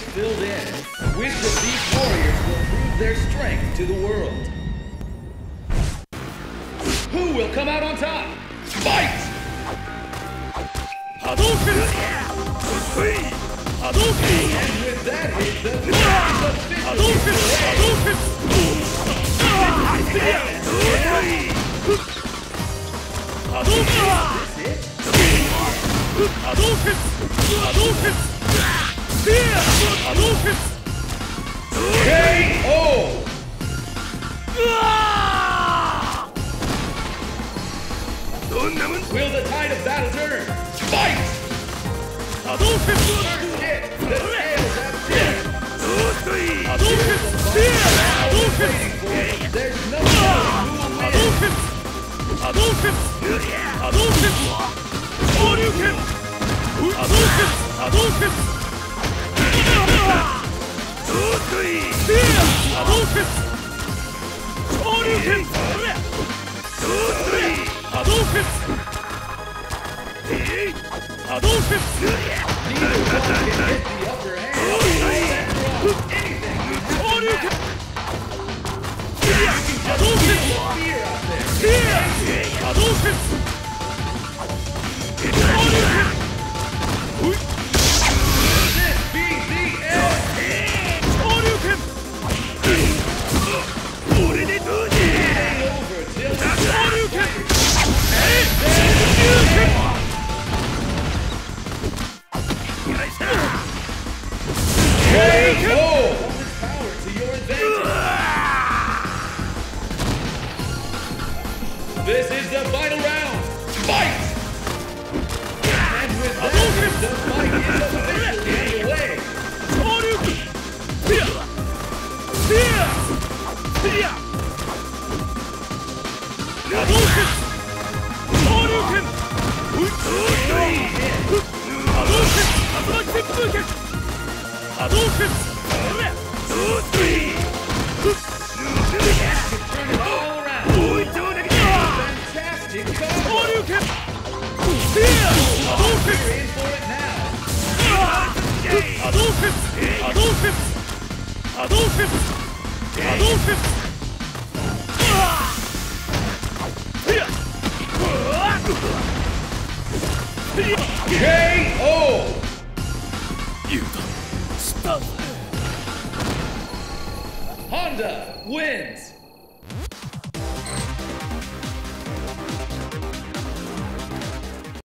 filled in. I wish that these warriors will prove their strength to the world. Who will come out on top? Fight! Hadouken! Hadouken! And with that hit, the match is officially Hadouken! Hadouken! Hadouken! Hadouken! KO! Will the tide of battle turn? Fight! Hadouken! First hit! The scales have tipped! Hadouken! Hadouken! There's no telling who will win! Hadouken! Hadouken! Hadouken! Hadouken! Hadouken! Hadouken! Hadouken! Hadouken! Hadouken! Neither one can hit the upper hand. Anything. Hadouken! Hadouken! Fear out there. Hadouken! Hadouken! This be the end. Hadouken! Over till Hadouken! KO! Power to your advantage. This is the final round. Fight! And with that, the fight is officially underway. Hadouken! Hadouken! Hadouken! Turn it all around. Fantastic combo. Hadouken! Hadouken! You're in for it now. Hadouken! Hadouken! Hadouken! Hadouken! KO! Honda wins!